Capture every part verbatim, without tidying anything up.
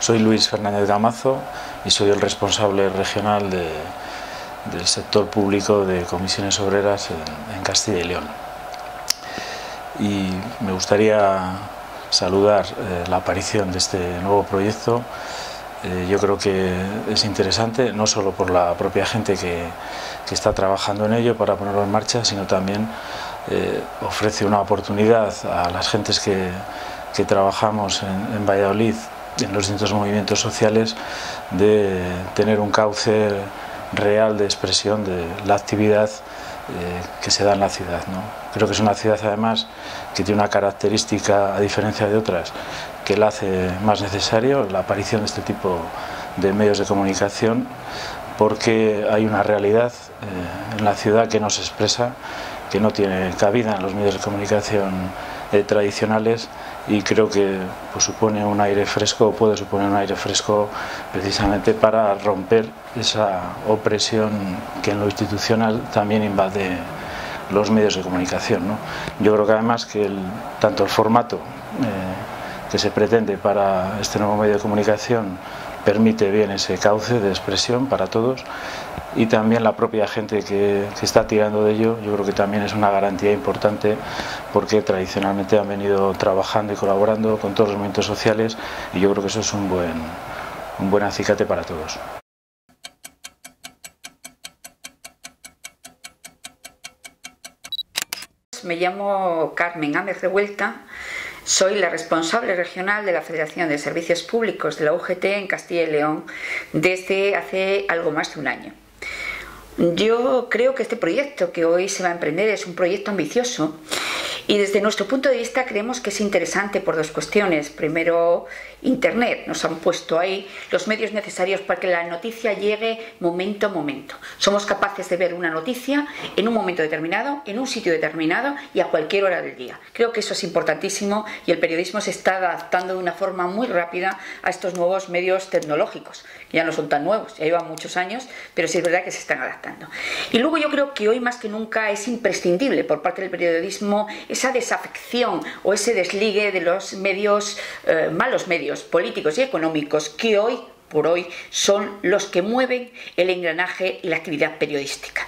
Soy Luis Fernández Gamazo y soy el responsable regional de, del sector público de comisiones obreras en, en Castilla y León. Y me gustaría saludar eh, la aparición de este nuevo proyecto. Eh, yo creo que es interesante, no solo por la propia gente que, que está trabajando en ello para ponerlo en marcha, sino también eh, ofrece una oportunidad a las gentes que, que trabajamos en, en Valladolid, en los distintos movimientos sociales, de tener un cauce real de expresión de la actividad eh, que se da en la ciudad, ¿no? Creo que es una ciudad además que tiene una característica, a diferencia de otras, que la hace más necesario la aparición de este tipo de medios de comunicación, porque hay una realidad eh, en la ciudad que no se expresa, que no tiene cabida en los medios de comunicación eh, tradicionales, y creo que pues, supone un aire fresco, o puede suponer un aire fresco precisamente para romper esa opresión que en lo institucional también invade los medios de comunicación, ¿no? Yo creo que además que el, tanto el formato eh, que se pretende para este nuevo medio de comunicación permite bien ese cauce de expresión para todos, y también la propia gente que, que está tirando de ello, yo creo que también es una garantía importante, porque tradicionalmente han venido trabajando y colaborando con todos los movimientos sociales, y yo creo que eso es un buen, un buen acicate para todos. Me llamo Carmen Ámez Revuelta, soy la responsable regional de la Federación de Servicios Públicos de la U G T en Castilla y León desde hace algo más de un año. Yo creo que este proyecto que hoy se va a emprender es un proyecto ambicioso, y desde nuestro punto de vista creemos que es interesante por dos cuestiones. Primero, Internet. Nos han puesto ahí los medios necesarios para que la noticia llegue momento a momento. Somos capaces de ver una noticia en un momento determinado, en un sitio determinado y a cualquier hora del día. Creo que eso es importantísimo, y el periodismo se está adaptando de una forma muy rápida a estos nuevos medios tecnológicos. Ya no son tan nuevos, ya llevan muchos años, pero sí es verdad que se están adaptando. Y luego yo creo que hoy más que nunca es imprescindible por parte del periodismo esa desafección o ese desligue de los medios, eh, malos medios políticos y económicos, que hoy por hoy son los que mueven el engranaje y la actividad periodística.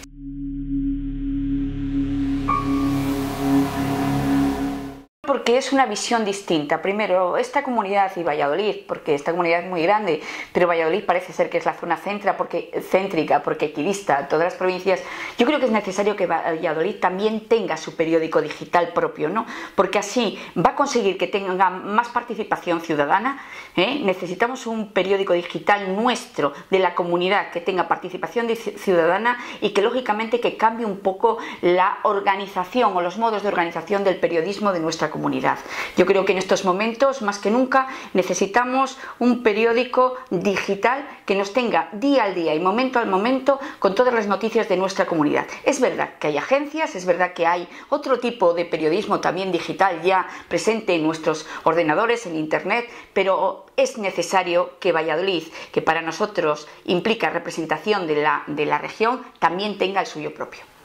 Porque es una visión distinta. Primero, esta comunidad y Valladolid, porque esta comunidad es muy grande, pero Valladolid parece ser que es la zona centra porque, céntrica, porque equidista todas las provincias. Yo creo que es necesario que Valladolid también tenga su periódico digital propio, ¿no? Porque así va a conseguir que tenga más participación ciudadana, ¿eh? Necesitamos un periódico digital nuestro, de la comunidad, que tenga participación ciudadana y que lógicamente que cambie un poco la organización o los modos de organización del periodismo de nuestra comunidad. Comunidad. Yo creo que en estos momentos, más que nunca, necesitamos un periódico digital que nos tenga día al día y momento al momento con todas las noticias de nuestra comunidad. Es verdad que hay agencias, es verdad que hay otro tipo de periodismo también digital ya presente en nuestros ordenadores, en Internet, pero es necesario que Valladolid, que para nosotros implica representación de la, de la región, también tenga el suyo propio.